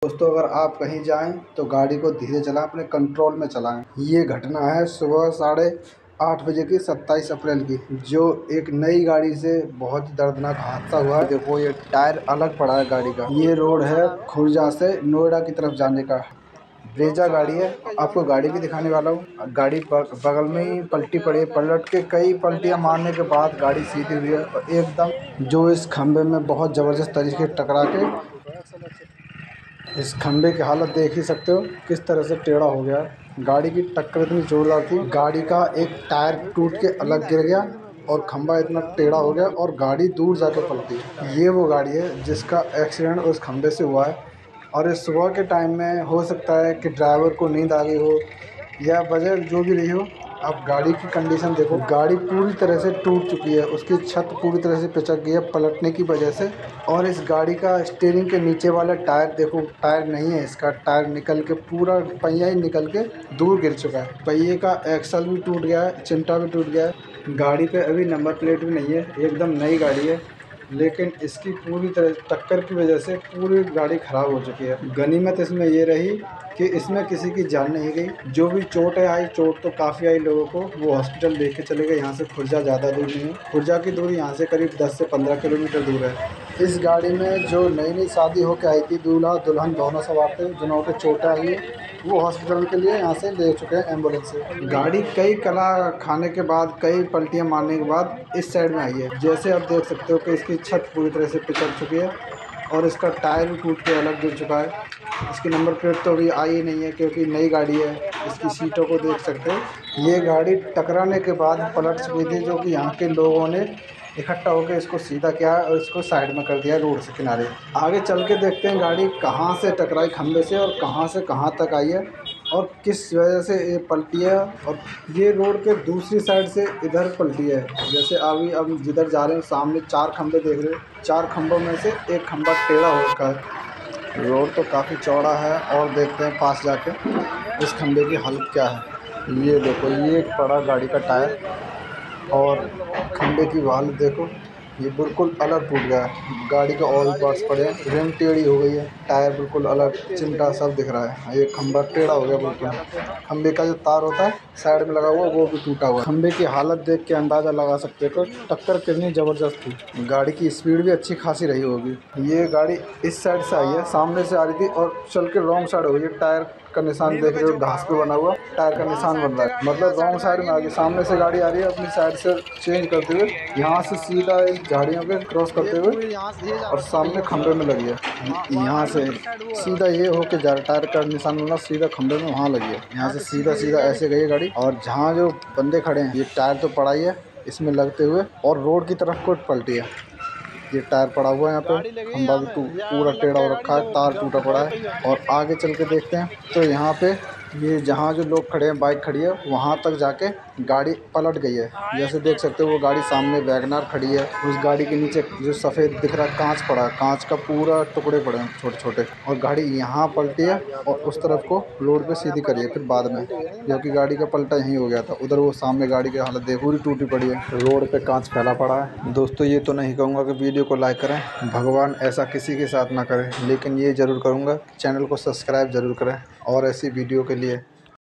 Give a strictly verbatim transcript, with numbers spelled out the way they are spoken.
दोस्तों, अगर आप कहीं जाएं तो गाड़ी को धीरे चलाएं, अपने कंट्रोल में चलाएं। ये घटना है सुबह साढ़े आठ बजे की सत्ताईस अप्रैल की, जो एक नई गाड़ी से बहुत ही दर्दनाक हादसा हुआ है। देखो, ये टायर अलग पड़ा है गाड़ी का। ये रोड है खुर्जा से नोएडा की तरफ जाने का। ब्रेजा गाड़ी है, आपको गाड़ी भी दिखाने वाला हूँ। गाड़ी बगल में ही पलटी पड़ी है, पलट के कई पलटियां मारने के बाद गाड़ी सीधी हुई है और एकदम जो इस खंबे में बहुत ज़बरदस्त तरीके से टकरा के, इस खंबे की हालत देख ही सकते हो किस तरह से टेढ़ा हो गया है। गाड़ी की टक्कर इतनी जोरदार थी, गाड़ी का एक टायर टूट के अलग गिर गया और खंबा इतना टेढ़ा हो गया और गाड़ी दूर जाके पलटी। ये वो गाड़ी है जिसका एक्सीडेंट उस खंबे से हुआ है। और इस सुबह के टाइम में हो सकता है कि ड्राइवर को नींद आ गई हो या वजह जो भी रही हो। अब गाड़ी की कंडीशन देखो, गाड़ी पूरी तरह से टूट चुकी है, उसकी छत पूरी तरह से पिचक गई है पलटने की वजह से। और इस गाड़ी का स्टीयरिंग के नीचे वाला टायर देखो, टायर नहीं है इसका, टायर निकल के पूरा पहिया ही निकल के दूर गिर चुका है। पहिए का एक्सल भी टूट गया है, चिमटा भी टूट गया है। गाड़ी पे अभी नंबर प्लेट भी नहीं है, एकदम नई गाड़ी है, लेकिन इसकी पूरी तरह टक्कर की वजह से पूरी गाड़ी ख़राब हो चुकी है। गनीमत इसमें ये रही कि इसमें किसी की जान नहीं गई। जो भी चोट है आई, चोट तो काफ़ी आई लोगों को, वो हॉस्पिटल लेके चले गए। यहाँ से खुर्जा ज़्यादा दूर नहीं है, खुर्जा की दूरी यहाँ से करीब दस से पंद्रह किलोमीटर दूर है। इस गाड़ी में जो नई नई शादी होकर आई थी, दूल्हा दुल्हन दोनों सवार थे, जिन्हों को चोटें आई है, वो हॉस्पिटल के लिए यहाँ से ले चुके हैं एम्बुलेंस से। गाड़ी कई कला खाने के बाद, कई पलटियाँ मारने के बाद इस साइड में आई है। जैसे आप देख सकते हो कि इसकी छत पूरी तरह से पिचक चुकी है और इसका टायर भी टूट के अलग गिर चुका है। इसकी नंबर प्लेट तो अभी आई ही नहीं है क्योंकि नई गाड़ी है। इसकी सीटों को देख सकते हो। ये गाड़ी टकराने के बाद पलट चुकी थी, जो कि यहाँ के लोगों ने इकट्ठा होकर इसको सीधा किया और इसको साइड में कर दिया रोड से किनारे। आगे चल के देखते हैं गाड़ी कहाँ से टकराई खंबे से और कहाँ से कहाँ तक आई है और किस वजह से ये पलटी है। और ये रोड के दूसरी साइड से इधर पलटी है। जैसे अभी अब जिधर जा रहे हैं सामने चार खंबे देख रहे हो, चार खंभों में से एक खंबा टेढ़ा हो रखा है। रोड तो काफ़ी चौड़ा है और देखते हैं पास जाके इस खंबे की हालत क्या है। ये देखो, ये पड़ा गाड़ी का टायर और खंबे की हालत देखो, ये बिल्कुल अलग टूट गया है। गाड़ी के ऑयल पार्ट्स पड़े हैं, रिम टेढ़ी हो गई है, टायर बिल्कुल अलग, चिमटा सब दिख रहा है। ये खंबा टेढ़ा हो गया बिल्कुल। खंबे का जो तार होता है साइड में लगा हुआ, वो भी टूटा हुआ है। खंबे की हालत देख के अंदाज़ा लगा सकते हो टक्कर कितनी ज़बरदस्त थी। गाड़ी की स्पीड भी अच्छी खासी रही होगी। ये गाड़ी इस साइड से आई है, सामने से आ रही थी और चल के रॉन्ग साइड हो गई। टायर का निशान देख रहे हो, घास पे बना हुआ टायर का निशान बन रहा है, मतलब रॉन्ग साइड में आ गई। सामने से गाड़ी आ रही है, अपनी साइड से चेंज करते हुए यहाँ से सीधा झाड़ियों पे क्रॉस करते हुए और सामने खंबे में लगी है। यहाँ से सीधा ये हो के जा रहा, टायर का निशान बना सीधा खंबे में वहाँ लगी है। यहाँ से सीधा सीधा ऐसे गई गाड़ी और जहाँ जो बंदे खड़े हैं, ये टायर तो पड़ा ही है इसमें लगते हुए और रोड की तरफ को पलटी है। ये टायर पड़ा हुआ है, यहाँ पे खंबा भी पूरा टेढ़ा हो रखा है, तार टूटा पड़ा है। और आगे चल के देखते हैं तो यहाँ पे ये जहाँ जो लोग खड़े हैं, बाइक खड़ी है, वहाँ तक जाके गाड़ी पलट गई है। जैसे देख सकते हो वो गाड़ी सामने वैगनार खड़ी है, उस गाड़ी के नीचे जो सफ़ेद दिख रहा है कांच पड़ा है, कांच का पूरा टुकड़े पड़े हैं छोटे छोटे। और गाड़ी यहाँ पलटी है और उस तरफ को रोड पे सीधी करी है फिर बाद में, जबकि गाड़ी का पलटा यहीं हो गया था। उधर वो सामने गाड़ी की हालत देख, पूरी टूटी पड़ी है, रोड पे कांच फैला पड़ा है। दोस्तों, ये तो नहीं कहूँगा कि वीडियो को लाइक करें, भगवान ऐसा किसी के साथ ना करे, लेकिन ये ज़रूर करूँगा चैनल को सब्सक्राइब ज़रूर करें और ऐसी वीडियो के लिए